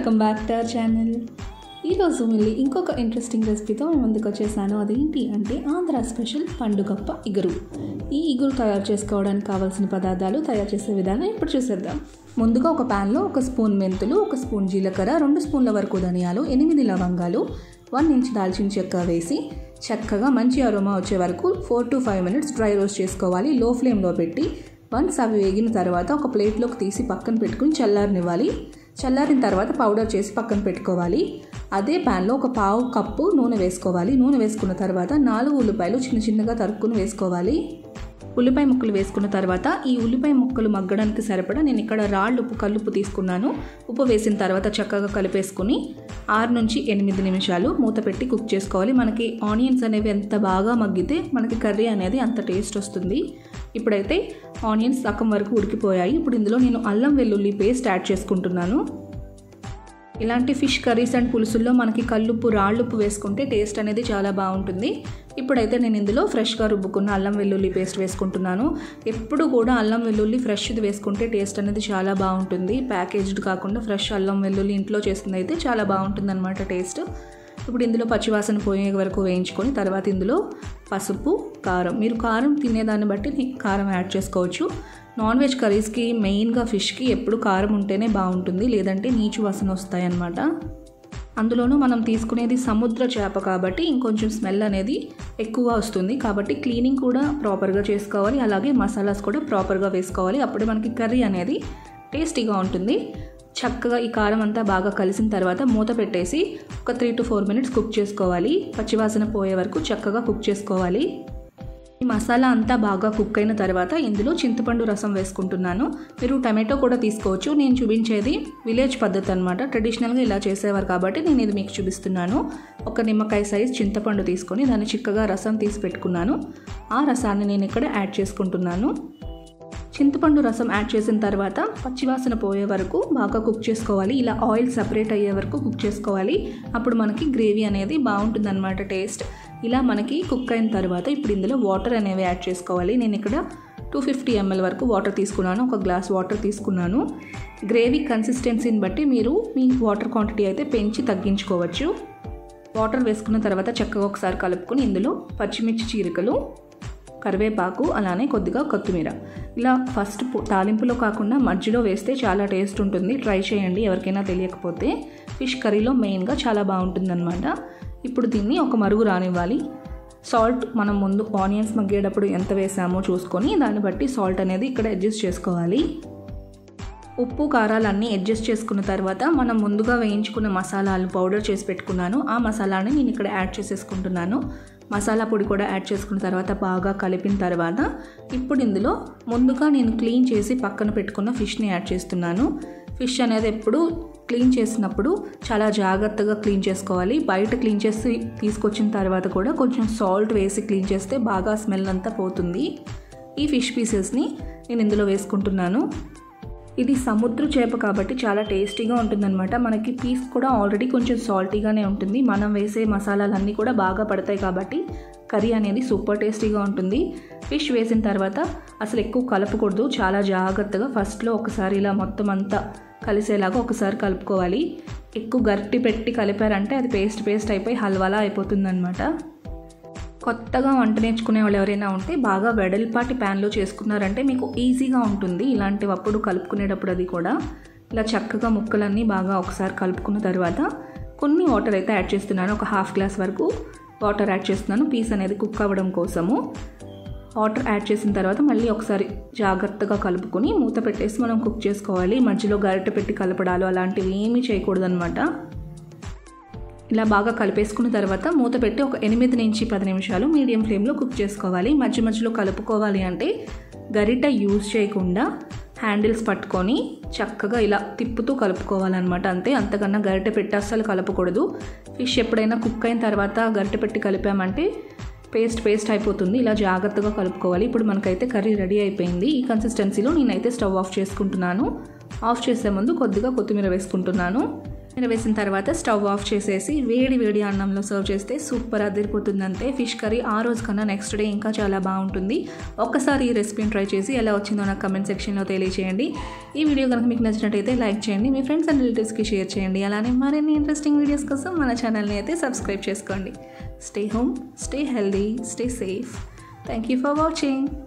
Welcome back to our channel. ఈరోజు మళ్ళీ ఇంకొక ఇంట్రెస్టింగ్ రెసిపీతో మేము ముందుకు వచ్చేసాను. అదేంటి అంటే ఆంధ్ర స్పెషల్ పండుగప్ప ఇగురు. ఈ ఇగురు తయారు చేసుకోవడానికి కావాల్సిన పదార్థాలు, తయారు చేసే విధానం ఇప్పుడు చూసేద్దాం. ముందుగా ఒక ప్యాన్లో 1 స్పూన్ మెంతులు, 1 స్పూన్ జీలకర్ర, 2 స్పూన్ల వరకు ధనియాలు, 8 లవంగాలు, 1 ఇంచ్ దాల్చిన చెక్క వేసి చక్కగా మంచి అరోమా వచ్చే వరకు 4 to 5 minutes డ్రై రోస్ట్ చేసుకోవాలి. లో ఫ్లేమ్లో పెట్టి వన్స్ అవి వేగిన తర్వాత ఒక ప్లేట్లోకి తీసి పక్కన పెట్టుకుని చల్లారనివ్వాలి. చల్లారిన తర్వాత పౌడర్ చేసి పక్కన పెట్టుకోవాలి. అదే ప్యాన్లో 1/2 కప్పు నూనె వేసుకోవాలి. నూనె వేసుకున్న తర్వాత 4 ఉల్లిపాయలు చిన్న చిన్నగా తరుక్కుని వేసుకోవాలి. ఉల్లిపాయ ముక్కలు వేసుకున్న తర్వాత ఈ ఉల్లిపాయ ముక్కలు మగ్గడానికి సరిపడా నేను ఇక్కడ రాళ్ళు ఉప్పు, కల్లుప్పు తీసుకున్నాను. ఉప్పు వేసిన తర్వాత చక్కగా కలిపేసుకుని 6 నుంచి 8 నిమిషాలు మూత పెట్టి కుక్ చేసుకోవాలి. మనకి ఆనియన్స్ అనేవి ఎంత బాగా మగ్గితే మనకి కర్రీ అనేది అంత టేస్ట్ వస్తుంది. ఇప్పుడైతే ఆనియన్స్ సగం వరకు ఉడికిపోయాయి. ఇప్పుడు ఇందులో నేను అల్లం వెల్లుల్లి పేస్ట్ యాడ్ చేసుకుంటున్నాను. ఇలాంటి ఫిష్ కర్రీస్ అండ్ పులుసుల్లో మనకి కల్లుప్పు, రాళ్ళుప్పు వేసుకుంటే టేస్ట్ అనేది చాలా బాగుంటుంది. ఇప్పుడైతే నేను ఇందులో ఫ్రెష్గా రుబ్బుకున్న అల్లం వెల్లుల్లి పేస్ట్ వేసుకుంటున్నాను. ఎప్పుడు కూడా అల్లం వెల్లుల్లి ఫ్రెష్ది వేసుకుంటే టేస్ట్ అనేది చాలా బాగుంటుంది. ప్యాకేజ్డ్ కాకుండా ఫ్రెష్ అల్లం వెల్లుల్లి ఇంట్లో చేసింది అయితే చాలా బాగుంటుంది అన్నమాట టేస్ట్. ఇప్పుడు ఇందులో పచ్చివాసన పోయే వరకు వేయించుకొని తర్వాత ఇందులో పసుపు, కారం, మీరు కారం తినేదాన్ని బట్టి కారం యాడ్ చేసుకోవచ్చు. నాన్ వెజ్ కర్రీస్కి మెయిన్గా ఫిష్కి ఎప్పుడు కారం ఉంటేనే బాగుంటుంది, లేదంటే నీచు వాసన వస్తాయి అన్నమాట. అందులోనూ మనం తీసుకునేది సముద్ర చేప కాబట్టి ఇంకొంచెం స్మెల్ అనేది ఎక్కువ వస్తుంది. కాబట్టి క్లీనింగ్ కూడా ప్రాపర్గా చేసుకోవాలి, అలాగే మసాలాస్ కూడా ప్రాపర్గా వేసుకోవాలి. అప్పుడే మనకి కర్రీ అనేది టేస్టీగా ఉంటుంది. చక్కగా ఈ కారం అంతా బాగా కలిసిన తర్వాత మూత పెట్టేసి ఒక 3 to 4 minutes కుక్ చేసుకోవాలి. పచ్చివాసన పోయే వరకు చక్కగా కుక్ చేసుకోవాలి. ఈ మసాలా అంతా బాగా కుక్ అయిన తర్వాత ఇందులో చింతపండు రసం వేసుకుంటున్నాను. మీరు టమాటో కూడా తీసుకోవచ్చు. నేను చూపించేది విలేజ్ పద్ధతి అనమాట. ట్రెడిషనల్గా ఇలా చేసేవారు కాబట్టి నేను ఇది మీకు చూపిస్తున్నాను. ఒక నిమ్మకాయ సైజ్ చింతపండు తీసుకొని దాన్ని చిక్కగా రసం తీసి పెట్టుకున్నాను. ఆ రసాన్ని నేను ఇక్కడ యాడ్ చేసుకుంటున్నాను. చింతపండు రసం యాడ్ చేసిన తర్వాత పచ్చివాసన పోయే వరకు బాగా కుక్ చేసుకోవాలి. ఇలా ఆయిల్ సపరేట్ అయ్యే వరకు కుక్ చేసుకోవాలి. అప్పుడు మనకి గ్రేవీ అనేది బాగుంటుంది అన్నమాట టేస్ట్. ఇలా మనకి కుక్ అయిన తర్వాత ఇప్పుడు ఇందులో వాటర్ అనేవి యాడ్ చేసుకోవాలి. నేను ఇక్కడ 250 ml వరకు వాటర్ తీసుకున్నాను. 1 గ్లాస్ వాటర్ తీసుకున్నాను. గ్రేవీ కన్సిస్టెన్సీని బట్టి మీరు మీ వాటర్ క్వాంటిటీ అయితే పెంచి తగ్గించుకోవచ్చు. వాటర్ వేసుకున్న తర్వాత చక్కగా ఒకసారి కలుపుకొని ఇందులో పచ్చిమిర్చి చీరికలు, కరివేపాకు, అలానే కొద్దిగా కొత్తిమీర ఇలా ఫస్ట్ తాలింపులో కాకుండా మధ్యలో వేస్తే చాలా టేస్ట్ ఉంటుంది. ట్రై చేయండి ఎవరికైనా తెలియకపోతే. ఫిష్ కర్రీలో మెయిన్గా చాలా బాగుంటుందన్నమాట. ఇప్పుడు దీన్ని ఒక మరుగు రానివ్వాలి. సాల్ట్ మనం ముందు ఆనియన్స్ మగ్గేటప్పుడు ఎంత వేసామో చూసుకొని దాన్ని బట్టి సాల్ట్ అనేది ఇక్కడ అడ్జస్ట్ చేసుకోవాలి. ఉప్పు, కారాలన్నీ అడ్జస్ట్ చేసుకున్న తర్వాత మనం ముందుగా వేయించుకున్న మసాలాలు పౌడర్ చేసి పెట్టుకున్నాను. ఆ మసాలాని నేను ఇక్కడ యాడ్ చేసేసుకుంటున్నాను. మసాలా పొడి కూడా యాడ్ చేసుకున్న తర్వాత బాగా కలిపిన తర్వాత ఇప్పుడు ఇందులో ముందుగా నేను క్లీన్ చేసి పక్కన పెట్టుకున్న ఫిష్ని యాడ్ చేస్తున్నాను. ఫిష్ అనేది ఎప్పుడు క్లీన్ చేసినప్పుడు చాలా జాగ్రత్తగా క్లీన్ చేసుకోవాలి. బయట క్లీన్ చేసి తీసుకొచ్చిన తర్వాత కూడా కొంచెం సాల్ట్ వేసి క్లీన్ చేస్తే బాగా స్మెల్ అంతా పోతుంది. ఈ ఫిష్ పీసెస్ని నేను ఇందులో వేసుకుంటున్నాను. ఇది సముద్ర చేప కాబట్టి చాలా టేస్టీగా ఉంటుందన్నమాట. మనకి పీస్ కూడా ఆల్రెడీ కొంచెం సాల్టీగానే ఉంటుంది. మనం వేసే మసాలాలన్నీ కూడా బాగా పడతాయి కాబట్టి కర్రీ అనేది సూపర్ టేస్టీగా ఉంటుంది. ఫిష్ వేసిన తర్వాత అసలు ఎక్కువ కలపకూడదు. చాలా జాగ్రత్తగా ఫస్ట్లో ఒకసారి ఇలా మొత్తం అంతా కలిసేలాగా ఒకసారి కలుపుకోవాలి. ఎక్కువ గరిటె పెట్టి కలిపారంటే అది పేస్ట్ అయిపోయి హల్వాలా అయిపోతుందన్నమాట. కొత్తగా వంట నేర్చుకునే వాళ్ళు ఎవరైనా ఉంటే బాగా వెడల్పాటి ప్యాన్లో చేసుకున్నారంటే మీకు ఈజీగా ఉంటుంది. ఇలాంటివప్పుడు కలుపుకునేటప్పుడు అది కూడా ఇలా చక్కగా ముక్కలన్నీ బాగా ఒకసారి కలుపుకున్న తర్వాత కొన్ని వాటర్ అయితే యాడ్ చేస్తున్నాను. ఒక 1/2 గ్లాస్ వరకు వాటర్ యాడ్ చేస్తున్నాను పీస్ అనేది కుక్ అవ్వడం కోసము. వాటర్ యాడ్ చేసిన తర్వాత మళ్ళీ ఒకసారి జాగ్రత్తగా కలుపుకొని మూత పెట్టేసి మనం కుక్ చేసుకోవాలి. మధ్యలో గరిటె పెట్టి కలపడాలు అలాంటివి ఏమీ చేయకూడదు అనమాట. ఇలా బాగా కలిపేసుకున్న తర్వాత మూత పెట్టి ఒక 8 నుంచి 10 నిమిషాలు మీడియం ఫ్లేమ్లో కుక్ చేసుకోవాలి. మధ్యలో కలుపుకోవాలి అంటే గరిట యూజ్ చేయకుండా హ్యాండిల్స్ పట్టుకొని చక్కగా ఇలా తిప్పుతూ కలుపుకోవాలన్నమాట. అంతే, అంతకన్నా గరిటె పెట్టి అస్సలు కలపకూడదు. ఫిష్ ఎప్పుడైనా కుక్ అయిన తర్వాత గరిటె పెట్టి కలిపామంటే పేస్ట్ అయిపోతుంది. ఇలా జాగ్రత్తగా కలుపుకోవాలి. ఇప్పుడు మనకైతే కర్రీ రెడీ అయిపోయింది. ఈ కన్సిస్టెన్సీలో నేనైతే స్టవ్ ఆఫ్ చేసుకుంటున్నాను. ఆఫ్ చేసే ముందు కొద్దిగా కొత్తిమీర వేసుకుంటున్నాను. వేసిన తర్వాత స్టవ్ ఆఫ్ చేసేసి వేడి వేడి అన్నంలో సర్వ్ చేస్తే సూపర్ అదిరిపోతుందంటే ఫిష్ కర్రీ ఆ రోజు కన్నా నెక్స్ట్ డే ఇంకా చాలా బాగుంటుంది. ఒక్కసారి ఈ రెసిపీని ట్రై చేసి ఎలా వచ్చిందో నాకు కమెంట్ సెక్షన్లో తెలియచేయండి. ఈ వీడియో కనుక మీకు నచ్చినట్టయితే లైక్ చేయండి, మీ ఫ్రెండ్స్ అండ్ రిలేటివ్స్కి షేర్ చేయండి. అలానే మరిన్ని ఇంట్రెస్టింగ్ వీడియోస్ కోసం మన ఛానల్ని అయితే సబ్స్క్రైబ్ చేసుకోండి. Stay home, stay healthy, stay safe. Thank you for watching.